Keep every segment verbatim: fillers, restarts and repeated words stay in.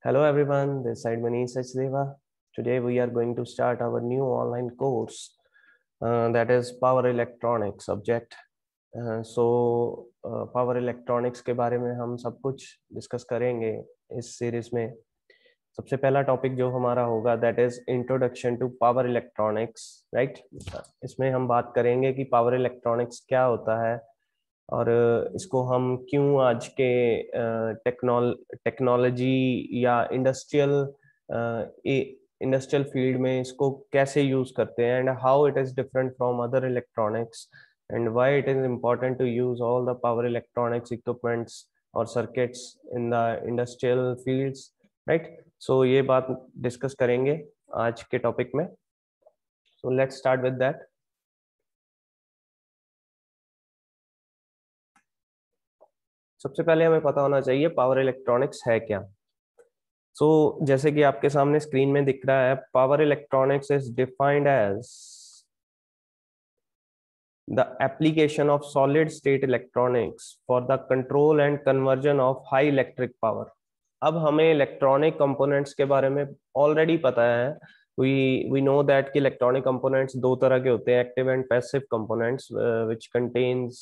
Hello everyone, this side Manish Sachdeva. Today we are going to start our new online course uh, that is Power Electronics subject. Uh, so uh, Power Electronics के बारे में हम सब कुछ discuss करेंगे इस series में। सबसे पहला टॉपिक जो हमारा होगा that is introduction to power electronics, right. इसमें हम बात करेंगे कि पावर इलेक्ट्रॉनिक्स क्या होता है और इसको हम क्यों आज के टेक्नोल टेक्नोलॉजी या इंडस्ट्रियल इंडस्ट्रियल फील्ड में इसको कैसे यूज करते हैं and how it is different from other electronics and why it is important to use all the power electronics equipments और circuits in the industrial fields, right. So ये बात discuss करेंगे आज के टॉपिक में। So let's start with that. सबसे पहले हमें पता होना चाहिए पावर इलेक्ट्रॉनिक्स है क्या। सो so, जैसे कि आपके सामने स्क्रीन में दिख रहा है, power electronics is defined as the application of solid state electronics for the control and conversion of high electric power. अब हमें इलेक्ट्रॉनिक कंपोनेंट्स के बारे में ऑलरेडी पता है। वी वी नो दैट कि इलेक्ट्रॉनिक कंपोनेंट्स दो तरह के होते हैं, active and passive components which contains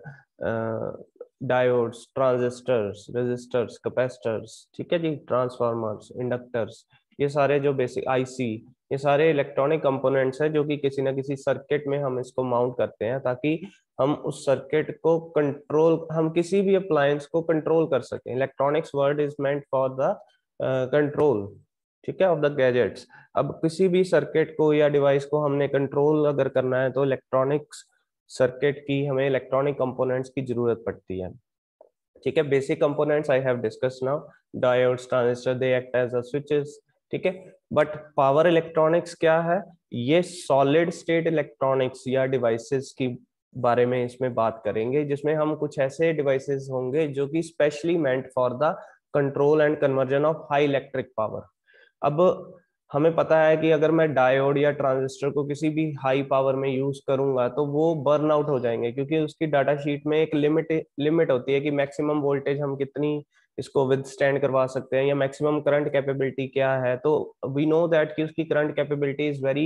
diodes, transistors, resistors, capacitors, ठीक है जी, ट्रांसफार्मर्स, इंडक्टर्स, ये सारे जो बेसिक आईसी, ये सारे इलेक्ट्रॉनिक कंपोनेंट्स हैं जो कि किसी ना किसी सर्किट में हम इसको माउंट करते हैं ताकि हम उस सर्किट को कंट्रोल, हम किसी भी अप्लायंस को कंट्रोल कर सकें। Electronics word is meant for the control, ठीक है, ऑफ द गैजेट्स। अब किसी भी सर्किट को या डिवाइस को हमने कंट्रोल अगर करना है तो इलेक्ट्रॉनिक्स सर्किट की, हमें इलेक्ट्रॉनिक कंपोनेंट्स की जरूरत पड़ती है, ठीक है। Basic components I have discussed now, diodes, transistor, they act as a switches, ठीक है। बट पावर इलेक्ट्रॉनिक्स क्या है? ये सॉलिड स्टेट इलेक्ट्रॉनिक्स या डिवाइसेस की बारे में इसमें बात करेंगे, जिसमें हम कुछ ऐसे डिवाइसेस होंगे जो कि specially meant for the control and conversion of high electric power. अब हमें पता है कि अगर मैं डायोड या ट्रांजिस्टर को किसी भी हाई पावर में यूज करूंगा तो वो बर्न आउट हो जाएंगे, क्योंकि उसकी डाटा शीट में एक लिमिट लिमिट होती है कि मैक्सिमम वोल्टेज हम कितनी इसको विद स्टैंड करवा सकते हैं या मैक्सिमम करंट कैपेबिलिटी क्या है। तो वी नो दैट कि उसकी current capability is very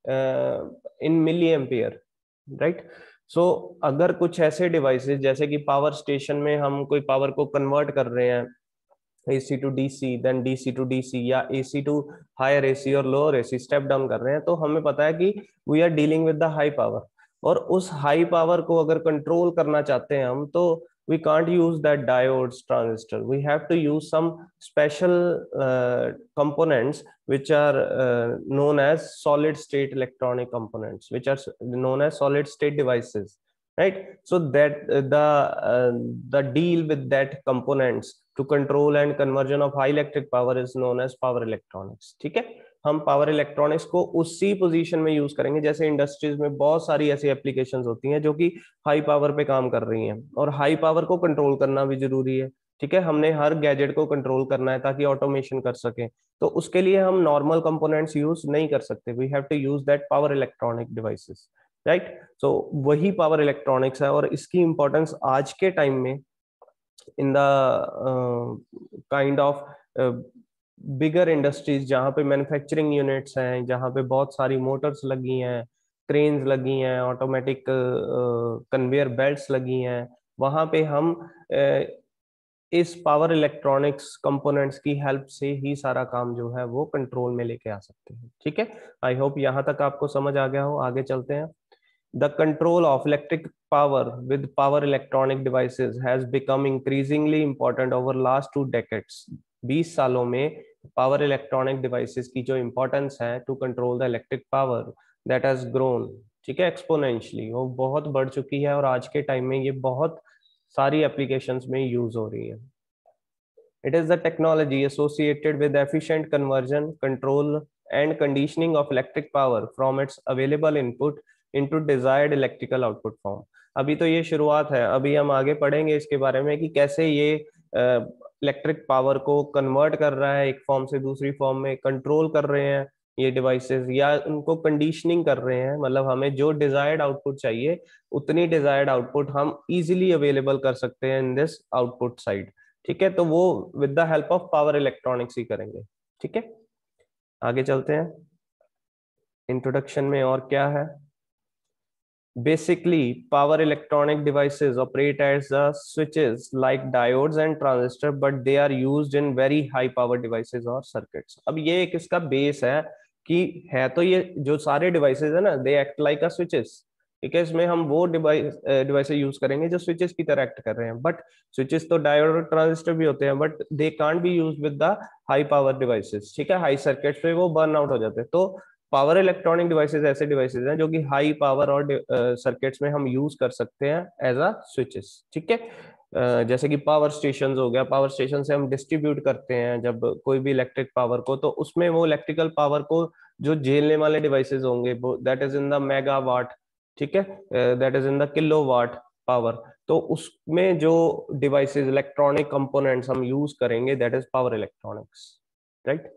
in milli ampere, right. So अगर कुछ ऐसे डिवाइसेस जैसे कि पावर स्टेशन में हम कोई पावर को कन्वर्ट कर रहे हैं AC to DC, then DC to DC, या एसी टू हायर एसी और लोअर एसी स्टेप डाउन कर रहे हैं, तो हमें पता है कि we are dealing with the high power. और उस हाई पावर को अगर कंट्रोल करना चाहते हैं हम, तो we can't use that diodes, transistor, we have to use some special uh, components which are uh, known as solid state electronic components, which are known as solid state devices, right? So that uh, the uh, the deal with that components to control and conversion of high electric power is known as power electronics, ठीक है। हम power electronics को उसी position में use करेंगे, जैसे industries में बहुत सारी ऐसी एप्लीकेशंस होती हैं जो कि हाई पावर पे काम कर रही हैं, और हाई पावर को कंट्रोल करना भी जरूरी है, ठीक है। हमने हर गैजेट को कंट्रोल करना है ताकि ऑटोमेशन कर सके, तो उसके लिए हम नॉर्मल कंपोनेंट्स यूज नहीं कर सकते, we have to use that power electronic devices, right. So वही पावर इलेक्ट्रॉनिक्स है, और इसकी इंपॉर्टेंस आज के टाइम में in the kind of bigger industries, जहाँ पे मैन्युफैक्चरिंग यूनिट्स हैं, जहाँ पे बहुत सारी मोटर्स लगी हैं, क्रेन्स लगी हैं, ऑटोमेटिक कन्वेयर बेल्ट्स लगी हैं, वहाँ पे हम uh, इस पावर इलेक्ट्रॉनिक्स कंपोनेंट्स की हेल्प से ही सारा काम जो है वो कंट्रोल में लेके आ सकते हैं, ठीक है। आई होप यहाँ तक आपको समझ आ गया हो। आगे चलते हैं। The control of electric power with power electronic devices has become increasingly important over last two decades. बीस सालों में power electronic devices की जो importance है to control the electric power that has grown, ठीक है, exponentially, वो बहुत बढ़ चुकी है और आज के टाइम में ये बहुत सारी applications में use हो रही है। It is the technology associated with efficient conversion, control and conditioning of electric power from its available input into desired electrical output form. अभी तो ये शुरुआत है, अभी हम आगे पढ़ेंगे इसके बारे में कि कैसे ये इलेक्ट्रिक पावर को कन्वर्ट कर रहा है, एक फॉर्म से दूसरी फॉर्म में कंट्रोल कर रहे हैं ये डिवाइसेस, या उनको कंडीशनिंग कर रहे हैं, मतलब हमें जो डिजायर्ड आउटपुट चाहिए उतनी डिजायर्ड आउटपुट हम इजीली अवेलेबल कर सकते हैं इन दिस आउटपुट साइड, ठीक है, तो वो with the help of power electronics ही करेंगे। ठीक है, आगे चलते हैं। इंट्रोडक्शन में और क्या है? Basically, power electronic devices operate as the switches like diodes and transistor, but they are used in very high power devices or circuits. अब ये एक इसका बेस है कि है तो ये जो सारे डिवाइसेस है ना, they act like a switches. ठीक है, इसमें हम वो डिवाइस डिवाइसेस यूज करेंगे जो स्विचेस की तरह एक्ट कर रहे हैं, बट स्विचेस तो डायोड और ट्रांजिस्टर भी होते हैं, but they can't be use with the high power devices. ठीक है, हाई सर्किट्स पे वो बर्न आउट हो जाते हैं। तो पावर इलेक्ट्रॉनिक डिवाइसेस ऐसे डिवाइसेस हैं जो कि हाई पावर और सर्किट्स में हम यूज कर सकते हैं एज अ स्विचेस। ठीक है, uh, जैसे कि पावर स्टेशन हो गया, पावर स्टेशन से हम डिस्ट्रीब्यूट करते हैं जब कोई भी इलेक्ट्रिक पावर को, तो उसमें वो इलेक्ट्रिकल पावर को जो झेलने वाले डिवाइसेस होंगे that is in the megawatt. ठीक है, that is in the kilowatt power. तो उसमें जो डिवाइसेस इलेक्ट्रॉनिक कंपोनेंट्स हम यूज करेंगे that is power electronics, right.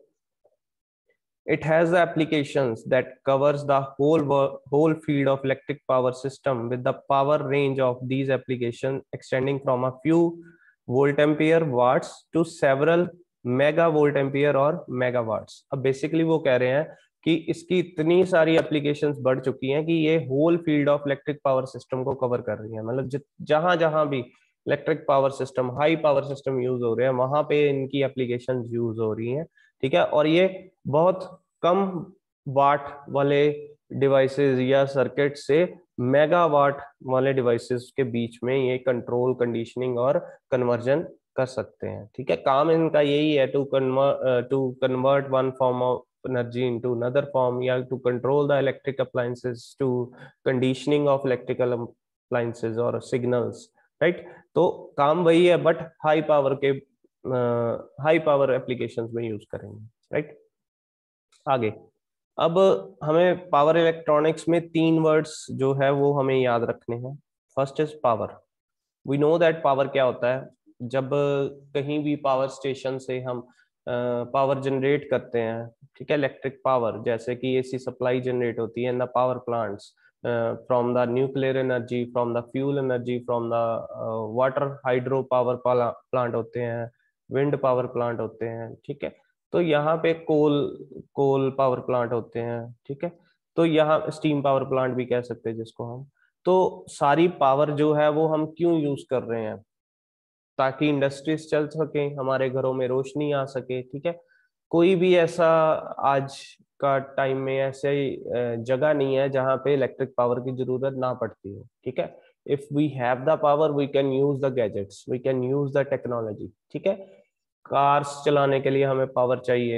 It has the applications that covers the whole whole field of electric power system, with the power range of these applications extending from a few volt ampere watts to several mega volt ampere और megawatts। अब basically वो कह रहे हैं कि इसकी इतनी सारी एप्लीकेशंस बढ़ चुकी हैं कि ये whole field of electric power system को कवर कर रही है। मतलब जहां जहां भी electric power system, high power system use हो रहे हैं, वहां पे इनकी एप्लीकेशंस यूज हो रही हैं। ठीक है, और ये बहुत कम वाट वाले डिवाइसेस या सर्किट से मेगावाट वाले डिवाइसेस के बीच में ये कंट्रोल, कंडीशनिंग और कन्वर्जन कर सकते हैं। ठीक है, काम इनका यही है to convert to convert one form of energy into another form, या to control the electric appliances, to conditioning of electrical appliances और सिग्नल्स, राइट। तो काम वही है, बट हाई पावर के हाई पावर एप्लीकेशंस में यूज करेंगे, राइट। आगे, अब हमें पावर इलेक्ट्रॉनिक्स में तीन वर्ड्स जो है वो हमें याद रखने हैं। First is power. We know that power क्या होता है। जब कहीं भी पावर स्टेशन से हम पावर जनरेट करते हैं, ठीक है, इलेक्ट्रिक पावर, जैसे कि एसी सप्लाई जनरेट होती है in the power plants, from the nuclear energy, from the fuel energy, from the water hydro power plant होते हैं, विंड पावर प्लांट होते हैं। ठीक है, तो यहाँ पे कोल कोल पावर प्लांट होते हैं। ठीक है, तो यहाँ स्टीम पावर प्लांट भी कह सकते हैं जिसको हम। तो सारी पावर जो है वो हम क्यों यूज कर रहे हैं? ताकि इंडस्ट्रीज चल सके, हमारे घरों में रोशनी आ सके। ठीक है, कोई भी ऐसा आज का टाइम में ऐसे जगह नहीं है जहाँ पे इलेक्ट्रिक पावर की जरूरत ना पड़ती हो। ठीक है, if we have the power we can use the gadgets, we can use the technology. ठीक है, कार्स चलाने के लिए हमें पावर चाहिए,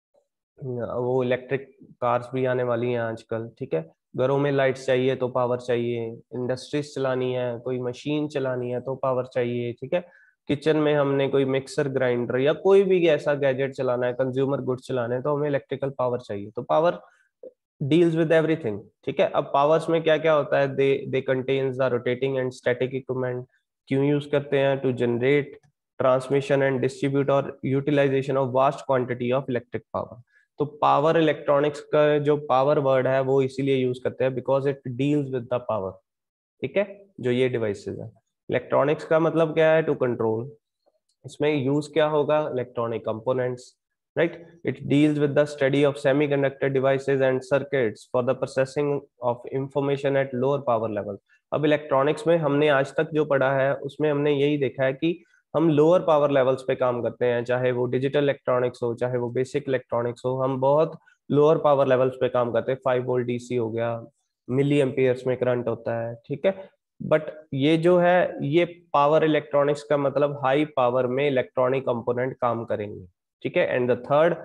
वो इलेक्ट्रिक कार्स भी आने वाली हैं आजकल। ठीक है, घरों में लाइट्स चाहिए तो पावर चाहिए, इंडस्ट्रीज चलानी है, कोई मशीन चलानी है तो पावर चाहिए। ठीक है, किचन में हमने कोई मिक्सर ग्राइंडर या कोई भी ऐसा गैजेट चलाना है, कंज्यूमर गुड्स चलाने हैं, तो हमें इलेक्ट्रिकल पावर चाहिए। तो पावर डील्स विद एवरीथिंग। ठीक है, अब पावर्स में क्या क्या होता है? They they contains the rotating and static equipment. क्यों यूज करते हैं? To generate, transmission and distribute और utilization of vast quantity of electric power. तो पावर इलेक्ट्रॉनिक्स का जो पावर वर्ड है वो इसीलिए यूज करते हैं because it deals with the power. ठीक है, जो ये डिवाइसेस है, इलेक्ट्रॉनिक्स का मतलब क्या है? To control. इसमें यूज क्या होगा? Electronic components, right. It deals with the study of semiconductor devices and circuits for the processing of information at lower power level. अब इलेक्ट्रॉनिक्स में हमने आज तक जो पढ़ा है उसमें हमने यही देखा है कि हम लोअर पावर लेवल्स पे काम करते हैं, चाहे वो डिजिटल इलेक्ट्रॉनिक्स हो, चाहे वो बेसिक इलेक्ट्रॉनिक्स हो, हम बहुत लोअर पावर लेवल्स पे काम करते हैं। फाइव वोल्ट डीसी हो गया, मिली एम्पियर्स में करंट होता है। ठीक है, बट ये जो है ये पावर इलेक्ट्रॉनिक्स का मतलब हाई पावर में इलेक्ट्रॉनिक कंपोनेंट काम करेंगे। ठीक है, and the third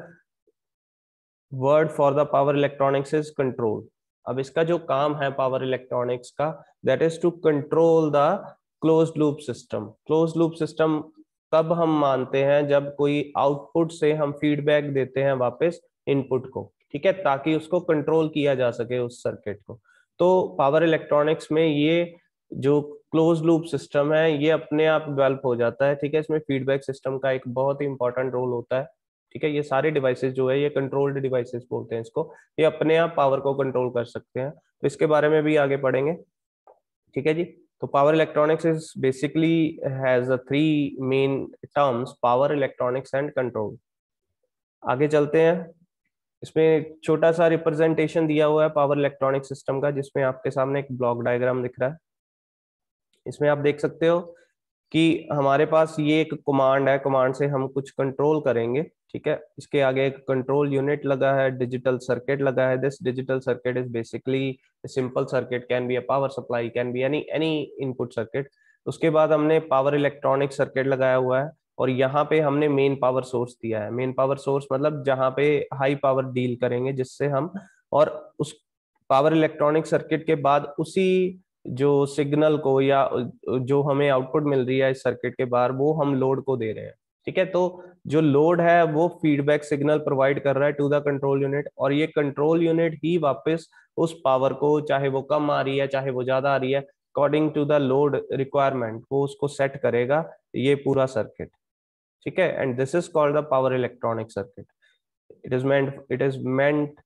word for the power electronics is control. अब इसका जो काम है पावर इलेक्ट्रॉनिक्स का, that is to control the closed loop system. Closed loop system तब हम मानते हैं जब कोई आउटपुट से हम फीडबैक देते हैं वापस इनपुट को। ठीक है, ताकि उसको कंट्रोल किया जा सके उस सर्किट को। तो पावर इलेक्ट्रॉनिक्स में ये जो क्लोज लूप सिस्टम है ये अपने आप डेवलप हो जाता है। ठीक है, इसमें फीडबैक सिस्टम का एक बहुत ही इंपॉर्टेंट रोल होता है। ठीक है, ये सारे डिवाइसेस जो है ये कंट्रोल्ड डिवाइसेस बोलते हैं इसको, ये अपने आप पावर को कंट्रोल कर सकते हैं। तो इसके बारे में भी आगे पढ़ेंगे। ठीक है जी। तो power electronics is basically has three main terms, power, electronics and control. आगे चलते हैं। इसमें एक छोटा सा रिप्रेजेंटेशन दिया हुआ है पावर इलेक्ट्रॉनिक सिस्टम का, जिसमें आपके सामने एक ब्लॉक डायग्राम दिख रहा है। इसमें आप देख सकते हो कि हमारे पास ये एक कमांड है, कमांड से हम कुछ कंट्रोल करेंगे, ठीक है। इसके आगे एक कंट्रोल यूनिट लगा है, डिजिटल सर्किट लगा है। This digital circuit is basically simple circuit, can be a power supply, can be any any input circuit. उसके बाद हमने पावर इलेक्ट्रॉनिक सर्किट लगाया हुआ है, और यहाँ पे हमने मेन पावर सोर्स दिया है। मेन पावर सोर्स मतलब जहाँ पे हाई पावर डील करेंगे, जिससे हम, और उस पावर इलेक्ट्रॉनिक सर्किट के बाद उसी जो सिग्नल को या जो हमें आउटपुट मिल रही है इस सर्किट के बाहर, वो हम लोड को दे रहे हैं, ठीक है। तो जो लोड है वो फीडबैक सिग्नल प्रोवाइड कर रहा है टू द कंट्रोल यूनिट, और ये कंट्रोल यूनिट ही वापस उस पावर को, चाहे वो कम आ रही है चाहे वो ज्यादा आ रही है, according to the load requirement, वो उसको सेट करेगा ये पूरा सर्किट, ठीक है। And this is called the power electronic circuit. It is meant it is meant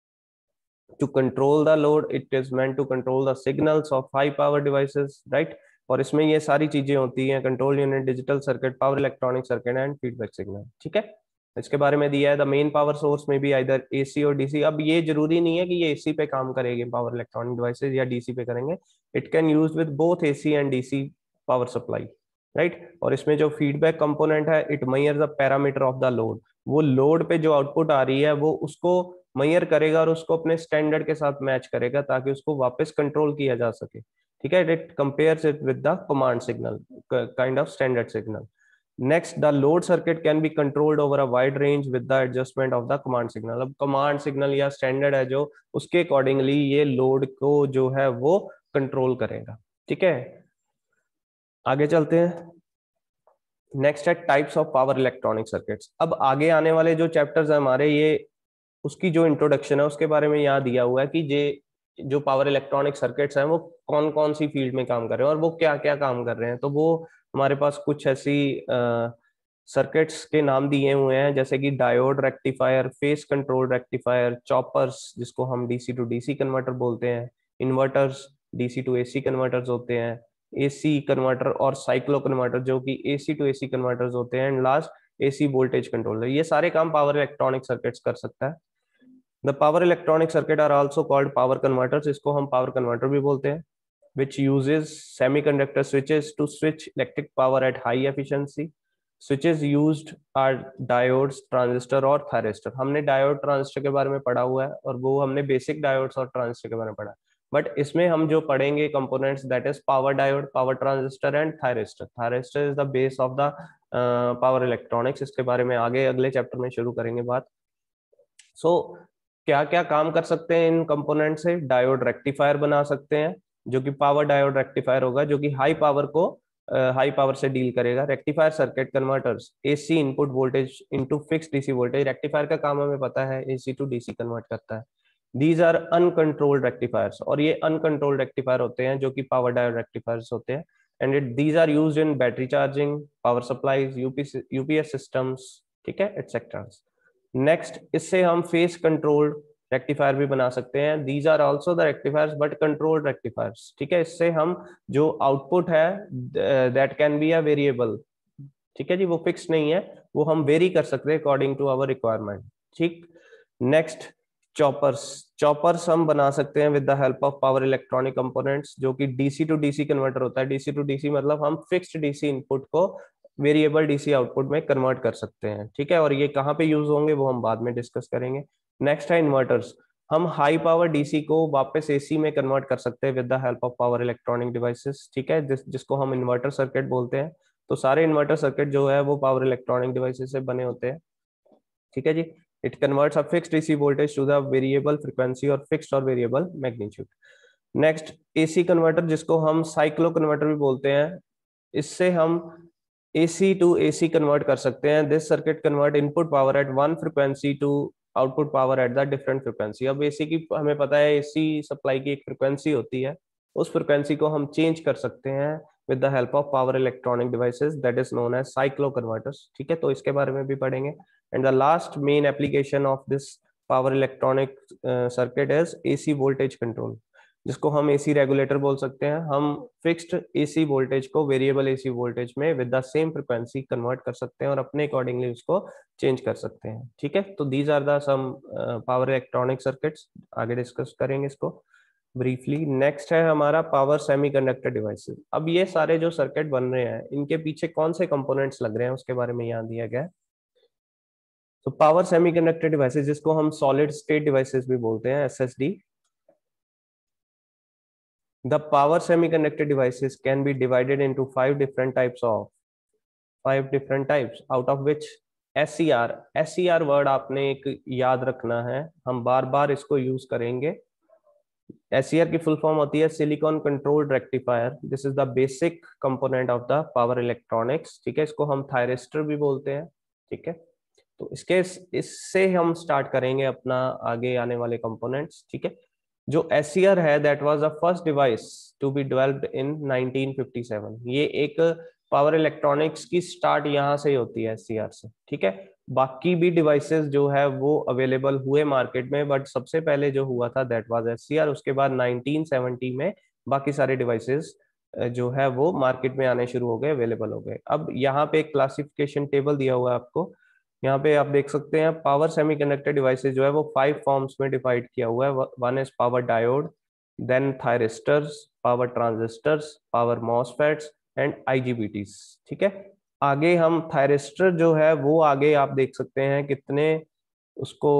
to control the load, it is meant to control the signals of high power devices, right? और इसमें ये सारी चीजें होती हैं, control unit, digital circuit, power electronic circuit and feedback signal, ठीक है। इसके बारे में दिया है, द मेन पावर सोर्स में भी आइदर एसी और डीसी। अब ये जरूरी नहीं है कि ये एसी पे काम करेगी पावर इलेक्ट्रॉनिक डिवाइसेज या डीसी पे करेंगे, it can use with both AC and DC power supply, right. और इसमें जो फीडबैक कंपोनेंट है, it measure the parameter of the load, वो लोड पे जो आउटपुट आ रही है वो उसको मेजर करेगा और उसको अपने स्टैंडर्ड के साथ मैच करेगा, ताकि उसको वापस कंट्रोल किया जा सके, ठीक है। It compares it with the command signal, kind of standard signal. Next, the load circuit can be controlled over a wide range with the adjustment of the command signal. अब कमांड सिग्नल या standard है जो, उसके accordingly ये load को जो है वो कंट्रोल करेगा, ठीक है। आगे चलते हैं। नेक्स्ट है types of power electronic circuits. अब आगे आने वाले जो चैप्टर्स है हमारे, ये उसकी जो इंट्रोडक्शन है उसके बारे में यहाँ दिया हुआ है कि ये जो पावर इलेक्ट्रॉनिक सर्किट्स हैं वो कौन कौन सी फील्ड में काम कर रहे हैं और वो क्या क्या काम कर रहे हैं। तो वो हमारे पास कुछ ऐसी सर्किट्स के नाम दिए हुए हैं, जैसे कि diode rectifier, phase control rectifier, choppers जिसको हम डीसी टू डीसी कन्वर्टर बोलते हैं, inverters, DC to AC converters होते हैं, एसी कन्वर्टर और साइक्लो कन्वर्टर जो कि एसी टू एसी कन्वर्टर्स होते हैं, and last AC voltage controller. ये सारे काम पावर इलेक्ट्रॉनिक सर्किट्स कर सकता है। The power electronic circuit are also called power converters, इसको हम पावर कन्वर्टर भी बोलते हैं, which uses semiconductor switches to switch electric power at high efficiency. Switches used are diodes, transistor और thyristor। हमने डायोड ट्रांजिस्टर के बारे में पढ़ा हुआ है, और वो हमने बेसिक डायोड्स और ट्रांजिस्टर के बारे में पढ़ा, बट इसमें हम जो पढ़ेंगे components, that is power diode, power transistor and thyristor. Thyristor is the base of the power electronics. इसके बारे में आगे अगले चैप्टर में शुरू करेंगे बात। सो so, क्या क्या काम कर सकते हैं इन कंपोनेंट से? डायोड रेक्टिफायर बना सकते हैं, जो कि पावर डायोड रेक्टिफायर होगा, जो कि हाई पावर को हाई uh, पावर से डील करेगा। Rectifier circuit converters AC input voltage into fixed DC voltage. Rectifier का काम हमें पता है, एसी टू डीसी कन्वर्ट करता है। दीज आर अनकंट्रोल्ड रेक्टिफायर्स, और ये अनकंट्रोल्ड रेक्टिफायर होते हैं जो कि पावर डायोड रेक्टिफायर्स होते हैं। And it these are used in battery charging, power supplies, UPS systems, ठीक है, एटसेट्रा। नेक्स्ट, इससे हम फेस कंट्रोल्ड रेक्टिफायर भी बना सकते हैं। These are also the rectifiers but controlled rectifiers, ठीक है। इससे हम जो आउटपुट है that can be a variable, ठीक है जी, वो फिक्स नहीं है, वो हम वेरी कर सकते हैं अकॉर्डिंग टू आवर रिक्वायरमेंट, ठीक। Next, choppers. चॉपर्स हम बना सकते हैं with the help of power electronic components, जो कि डीसी टू डीसी कन्वर्टर होता है। डीसी टू डीसी मतलब हम फिक्स्ड डीसी इनपुट को वेरिएबल डीसी आउटपुट में कन्वर्ट कर सकते हैं, ठीक है। और ये कहाँ पे यूज होंगे वो हम बाद में डिस्कस करेंगे। नेक्स्ट है इन्वर्टर्स। हम हाई पावर डीसी को वापस एसी में कन्वर्ट कर सकते हैं with the help of power electronic devices, ठीक है, जिस जिसको हम इन्वर्टर सर्किट बोलते हैं। तो सारे इन्वर्टर सर्किट जो है वो पावर इलेक्ट्रॉनिक डिवाइसेस से बने होते हैं, ठीक है जी। It converts a fixed DC voltage to the variable frequency और फिक्स्ड और variable magnitude. Next, AC converter जिसको हम साइक्लो कन्वर्टर भी बोलते हैं। इससे हम एसी टू एसी कन्वर्ट कर सकते हैं। This circuit convert input power at one frequency to output power at the different frequency. अब एसी की हमें पता है, एसी सप्लाई की एक फ्रीक्वेंसी होती है, उस फ्रीक्वेंसी को हम चेंज कर सकते हैं with the help of power electronic devices, that is known as cyclo converters, ठीक है। तो इसके बारे में भी पढ़ेंगे। and the last main application of this power electronic uh, circuit is A C voltage control। जिसको हम एसी रेगुलेटर बोल सकते हैं। हम फिक्स्ड एसी वोल्टेज को वेरिएबल एसी वोल्टेज में with the same frequency convert कर सकते हैं और अपने अकॉर्डिंगली उसको चेंज कर सकते हैं। ठीक है, तो these are the some power electronic circuits, आगे डिस्कस करेंगे इसको ब्रीफली। नेक्स्ट है हमारा पावर सेमीकंडक्टर डिवाइसेस। अब ये सारे जो सर्किट बन रहे हैं इनके पीछे कौन से कंपोनेंट्स लग रहे हैं उसके बारे में यहाँ दिया गया है। तो पावर सेमीकंडक्टर डिवाइसेस, जिसको हम सॉलिड स्टेट डिवाइसेस भी बोलते हैं, SSD. The power semiconductor devices can be divided into five different types of five different types out of which S C R S C R word आपने एक याद रखना है, हम बार बार इसको यूज करेंगे। S C R की फुल फॉर्म होती है silicon controlled rectifier. This is the basic component of the power electronics. ठीक है, इसको हम थायरिस्टर भी बोलते हैं। ठीक है, तो इसके इससे हम स्टार्ट करेंगे अपना आगे आने वाले कंपोनेंट्स। ठीक है, जो S C R है that was the first device to be developed in nineteen fifty seven. ये एक पावर इलेक्ट्रॉनिक्स की स्टार्ट यहाँ से ही होती है, S C R से। ठीक है, बाकी भी डिवाइसेस जो है वो अवेलेबल हुए मार्केट में, बट सबसे पहले जो हुआ था that was S C R। उसके बाद नाइनटीन सेवेंटी में बाकी सारे डिवाइसेस जो है वो मार्केट में आने शुरू हो गए, अवेलेबल हो गए। अब यहाँ पे एक क्लासिफिकेशन टेबल दिया हुआ है आपको, यहाँ पे आप देख सकते हैं पावर सेमीकंडक्टर डिवाइसेस जो है वो फाइव फॉर्म्स में डिवाइड किया हुआ है। One is power diode, then thyristors, power transistors, power MOSFETs and IGBTs. ठीक है, आगे हम थायरिस्टर जो है वो आगे आप देख सकते हैं कितने उसको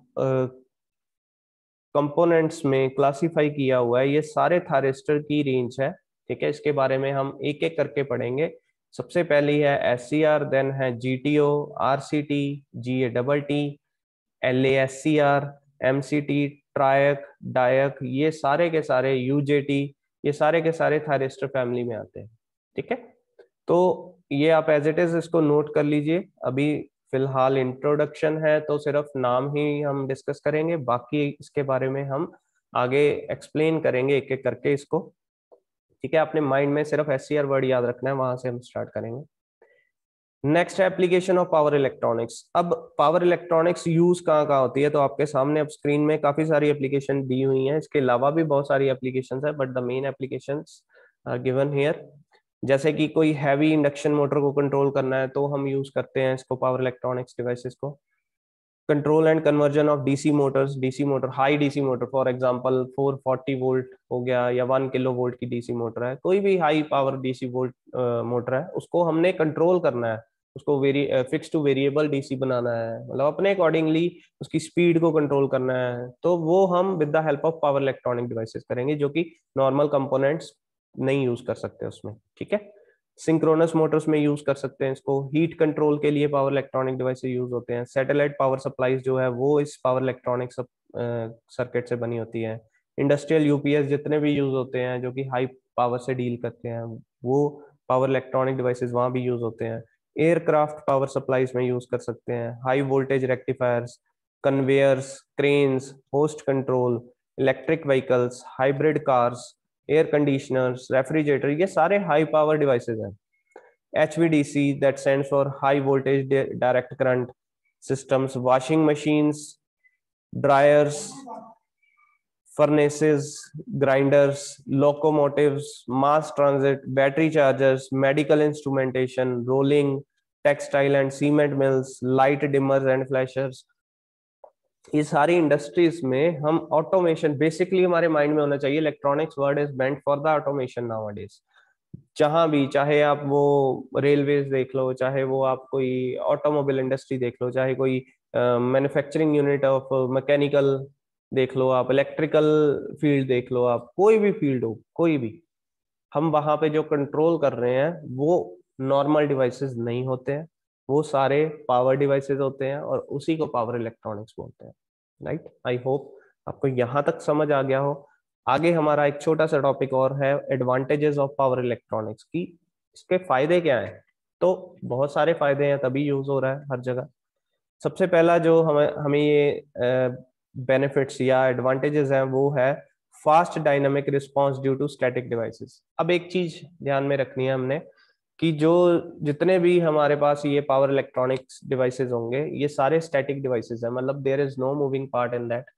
कंपोनेंट्स uh, में क्लासिफाई किया हुआ है। ये सारे थायरिस्टर की रेंज है। ठीक है, इसके बारे में हम एक एक करके पढ़ेंगे। सबसे पहली है एस सी आर, देन है G T O, R C T, G A double T, L A S C R, M C T, triac, diac, ये सारे के सारे यू जे टी, ये सारे के सारे थायरिस्टर फैमिली में आते हैं। ठीक है, तो ये आप एज इट इज इसको नोट कर लीजिए। अभी फिलहाल इंट्रोडक्शन है तो सिर्फ नाम ही हम डिस्कस करेंगे, बाकी इसके बारे में हम आगे एक्सप्लेन करेंगे एक एक करके इसको। ठीक है, अपने माइंड में सिर्फ एस सी आर वर्ड याद रखना है, वहां से हम स्टार्ट करेंगे। नेक्स्ट है एप्लीकेशन ऑफ पावर इलेक्ट्रॉनिक्स। अब पावर इलेक्ट्रॉनिक्स यूज कहाँ कहाँ होती है, तो आपके सामने अब स्क्रीन में काफी सारी एप्लीकेशन दी हुई हैं। इसके अलावा भी बहुत सारी एप्लीकेशंस है, but the main applications are given here. जैसे कि कोई हैवी इंडक्शन मोटर को कंट्रोल करना है तो हम यूज करते हैं इसको, पावर इलेक्ट्रॉनिक्स डिवाइसेस को। Control and conversion of DC motors, DC motor, high DC motor, for example four forty volt हो गया या वन किलो वोल्ट की डीसी मोटर है, कोई भी high power DC volt motor है, उसको हमने कंट्रोल करना है, उसको vary fix to variable DC बनाना है, मतलब अपने अकॉर्डिंगली उसकी स्पीड को कंट्रोल करना है। तो वो हम with the help of power electronic devices करेंगे, जो कि नॉर्मल कंपोनेंट्स नहीं यूज कर सकते उसमें। ठीक है, सिंक्रोनस मोटर्स में यूज कर सकते हैं इसको। हीट कंट्रोल के लिए पावर इलेक्ट्रॉनिक डिवाइसेस यूज होते हैं। सैटेलाइट पावर सप्लाईज जो है वो इस पावर इलेक्ट्रॉनिक सर्किट से बनी होती है। इंडस्ट्रियल यूपीएस जितने भी यूज होते हैं जो कि हाई पावर से डील करते हैं, वो पावर इलेक्ट्रॉनिक डिवाइसेस वहां भी यूज होते हैं। एयरक्राफ्ट पावर सप्लाईज में यूज कर सकते हैं। High voltage rectifiers, conveyors, cranes, hoist control, electric vehicles, hybrid cars, air conditioners, refrigerator, ये सारे हाई पावर डिवाइसेस हैं। H V D C that stands for high voltage direct current systems, washing machines, dryers, furnaces, grinders, locomotives, mass transit, battery chargers, medical instrumentation, rolling, textile and cement mills, light dimmers and flashers, ये सारी industries में हम automation, basically हमारे mind में होना चाहिए electronics word is meant for the automation nowadays. जहां भी, चाहे आप वो रेलवेज देख लो, चाहे वो आप कोई ऑटोमोबाइल इंडस्ट्री देख लो, चाहे कोई मैन्युफैक्चरिंग यूनिट ऑफ मैकेनिकल देख लो, आप इलेक्ट्रिकल फील्ड देख लो, आप कोई भी फील्ड हो, कोई भी, हम वहां पे जो कंट्रोल कर रहे हैं वो नॉर्मल डिवाइसेस नहीं होते हैं, वो सारे पावर डिवाइसेस होते हैं और उसी को पावर इलेक्ट्रॉनिक्स बोलते हैं। राइट, आई होप आपको यहाँ तक समझ आ गया हो। आगे हमारा एक छोटा सा टॉपिक और है, एडवांटेजेस ऑफ पावर इलेक्ट्रॉनिक्स की। इसके फायदे क्या हैं, तो बहुत सारे फायदे हैं, तभी यूज हो रहा है हर जगह। सबसे पहला जो हमें हमें ये बेनिफिट्स या एडवांटेजेस हैं वो है fast dynamic response due to static devices. अब एक चीज ध्यान में रखनी है हमने कि जो जितने भी हमारे पास ये पावर इलेक्ट्रॉनिक्स डिवाइसेस होंगे ये सारे स्टैटिक डिवाइसेस हैं, मतलब there is no moving part in that.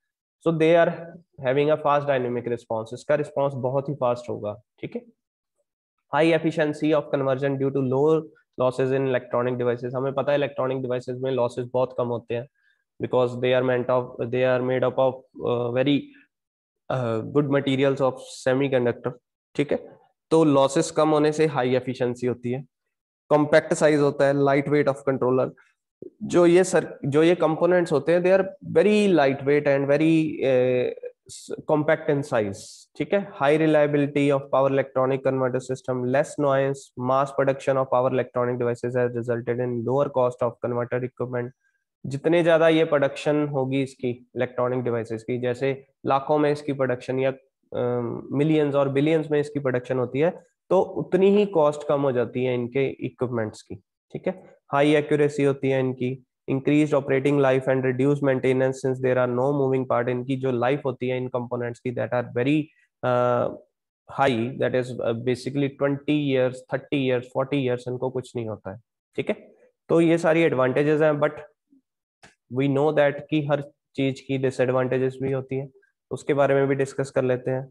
So they are having a fast dynamic response, इसका रिस्पॉन्स बहुत ही फास्ट होगा, ठीक है। High efficiency of conversion due to low losses in electronic devices, हमें पता है इलेक्ट्रॉनिक डिवाइसेस में लॉसेज बहुत कम होते हैं because they are meant of they are made up of very good materials of semiconductor, ठीक है। तो लॉसेस कम होने से हाई एफिशिएंसी होती है। कॉम्पैक्ट साइज होता है, लाइट वेट ऑफ कंट्रोलर, जो ये सर जो ये कंपोनेंट्स होते हैं they are very light weight and very compact in size, ठीक है। High reliability of power electronic converter system, less noise, mass production of power electronic devices has resulted in lower cost of converter equipment. जितने ज्यादा ये production होगी इसकी electronic devices की, जैसे लाखों में इसकी प्रोडक्शन या मिलियंस और बिलियंस में इसकी प्रोडक्शन होती है, तो उतनी ही कॉस्ट कम हो जाती है इनके इक्विपमेंट्स की, ठीक है। हाई एक्यूरेसी होती है इनकी, increase operating life and reduce maintenance since there are no moving part, इनकी जो लाइफ होती है इन कंपोनेंट्स की that are very high, that is basically twenty years, thirty years, forty years, इनको कुछ नहीं होता है, ठीक है। तो ये सारी एडवांटेजेस हैं, बट वी नो दैट कि हर चीज की डिसएडवांटेजेस भी होती है, उसके बारे में भी डिस्कस कर लेते हैं।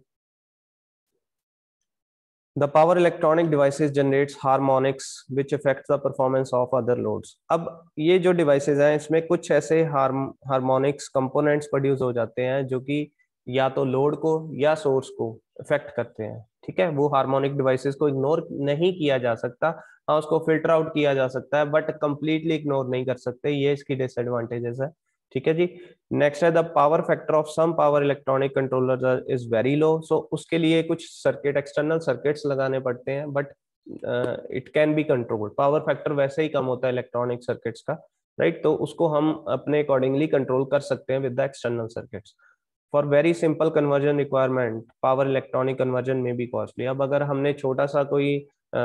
The power electronic devices generates harmonics which affects the performance of other loads. अब ये जो डिवाइसेस हैं इसमें कुछ ऐसे हार्मोनिक्स कंपोनेंट्स प्रोड्यूस हो जाते हैं जो कि या तो लोड को या सोर्स को इफेक्ट करते हैं, ठीक है। वो हार्मोनिक डिवाइसेस को इग्नोर नहीं किया जा सकता, हाँ उसको फिल्टर आउट किया जा सकता है, बट कंप्लीटली इग्नोर नहीं कर सकते, ये इसकी डिसएडवांटेजेस है, ठीक है जी। नेक्स्ट है the power factor of some power electronic controller is very low, so उसके लिए कुछ सर्किट एक्सटर्नल सर्किट्स लगाने पड़ते हैं, but it can be controlled. Power factor वैसे ही कम होता है इलेक्ट्रॉनिक सर्किट्स का, राइट right? तो उसको हम अपने अकॉर्डिंगली कंट्रोल कर सकते हैं with the external circuits. For very simple conversion requirement power electronic conversion में भी कॉस्टली। अब अगर हमने छोटा सा कोई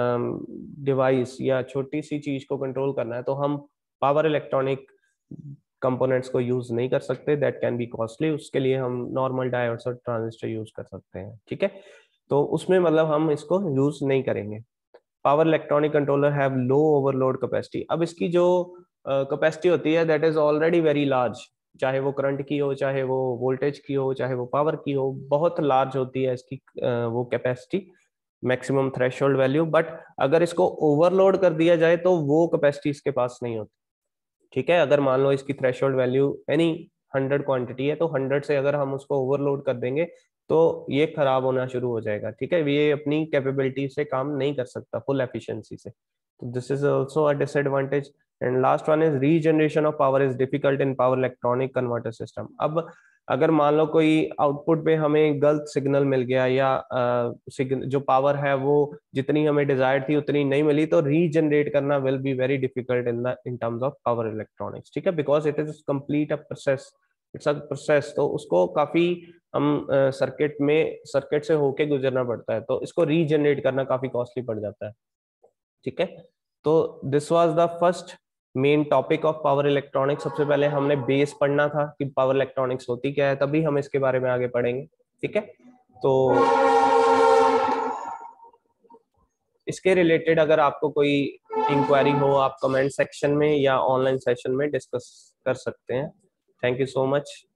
डिवाइस um, या छोटी सी चीज को कंट्रोल करना है तो हम पावर इलेक्ट्रॉनिक कंपोनेंट्स को यूज नहीं कर सकते, दैट कैन बी कॉस्टली। उसके लिए हम नॉर्मल डायोड्स और ट्रांजिस्टर यूज कर सकते हैं, ठीक है। तो उसमें मतलब हम इसको यूज नहीं करेंगे। Power electronic controller have low overload capacity, अब इसकी जो कैपेसिटी uh, होती है that is already very large, चाहे वो करंट की हो, चाहे वो वोल्टेज की हो, चाहे वो पावर की हो, बहुत लार्ज होती है इसकी uh, वो capacity, maximum threshold value. But अगर इसको ओवरलोड कर दिया जाए तो वो कैपेसिटी इसके पास नहीं होती, ठीक है। अगर मान लो इसकी threshold value any hundred quantity है तो हंड्रेड से अगर हम उसको ओवरलोड कर देंगे तो ये खराब होना शुरू हो जाएगा, ठीक है। ये अपनी कैपेबिलिटी से काम नहीं कर सकता फुल एफिशिएंसी से, तो this is also a disadvantage. And last one is regeneration of power is difficult in power electronic converter system. अब अगर मान लो कोई आउटपुट पे हमें गलत सिग्नल मिल गया या आ, जो पावर है वो जितनी हमें डिजायर्ड थी उतनी नहीं मिली, तो रीजनरेट करना will be very difficult in the in terms of power electronics, ठीक है, because it is complete a process, it's a process. तो उसको काफी हम सर्किट में सर्किट से होके गुजरना पड़ता है, तो इसको रीजनरेट करना काफी कॉस्टली पड़ जाता है, ठीक है। तो this was the first main topic of power electronics. सबसे पहले हमने बेस पढ़ना था कि पावर इलेक्ट्रॉनिक्स होती क्या है, तभी हम इसके बारे में आगे पढ़ेंगे, ठीक है। तो इसके रिलेटेड अगर आपको कोई इंक्वायरी हो आप कमेंट सेक्शन में या ऑनलाइन सेशन में डिस्कस कर सकते हैं। Thank you so much.